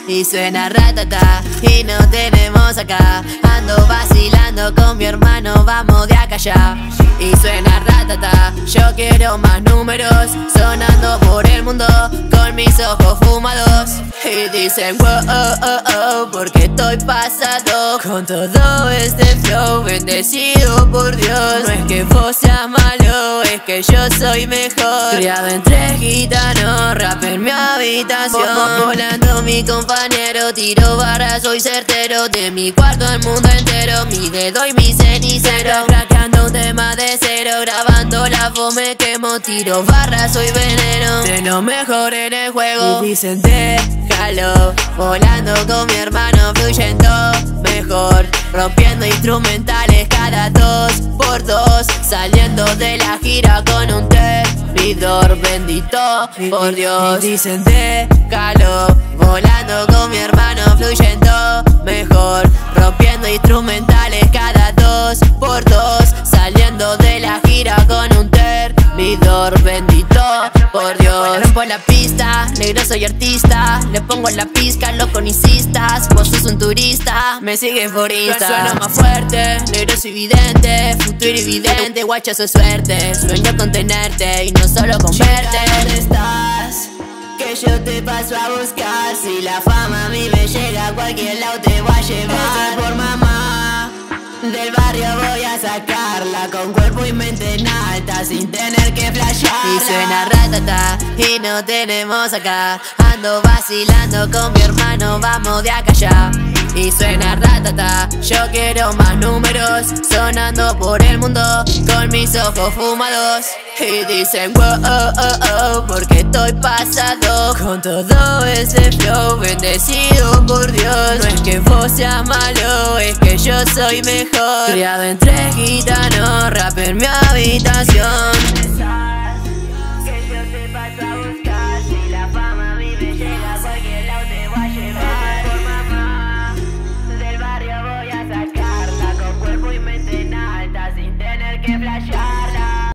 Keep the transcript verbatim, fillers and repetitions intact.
y suena ratata y no tenemos acá. Ando vacilando con mi hermano, vamos de acá ya. Y suena ratata, yo quiero más números, sonando por el mundo con mis ojos fumados. Y dicen wow, oh, oh, oh, porque estoy pasado con todo este flow, bendecido por Dios. No es que vos seas malo, es que yo soy mejor. Criado entre gitanos, rap en mi habitación. Volando mi compañero, tiro barras, soy certero. De mi cuarto al mundo entero, mi dedo y mi cenicero. Craqueando un tema de cero, grabando la fome quemo. Tiro barras, soy veneno, de lo mejor en el juego. Y dicen déjalo, volando con mi hermano, fluyendo mejor, rompiendo instrumentales cada dos por dos, saliendo de la gira con un servidor bendito por Dios. Y dicen déjalo, volando con mi hermano, fluyendo mejor, rompiendo instrumentales cada dos por dos, saliendo de la gira con un servidor bendito por Dios. Rompo la pista, negro soy artista, le pongo la pizca, loco ni insistas. Vos sos un turista, me sigues por Insta. Suena más fuerte, negro soy vidente, futuro evidente, guacha soy suerte. Sueño con tenerte y no solo con verte. ¿Dónde estás? Que yo te paso a buscar. Si la fama a mí me llega, a cualquier lado te voy a llevar. Por mamá del barrio voy a sacarla, con cuerpo y mente en alta, sin tener que flashear. Y suena ratata y no tenemos acá. Ando vacilando con mi hermano, vamos de acá ya. Y suena ratata, yo quiero más números, sonando por el mundo con mis ojos fumados. Y dicen wow, oh, oh, oh, porque estoy pasado con todo ese flow, bendecido por Dios. No es que vos seas malo, es que yo soy mejor. Criado entre gitanos, rap en mi habitación.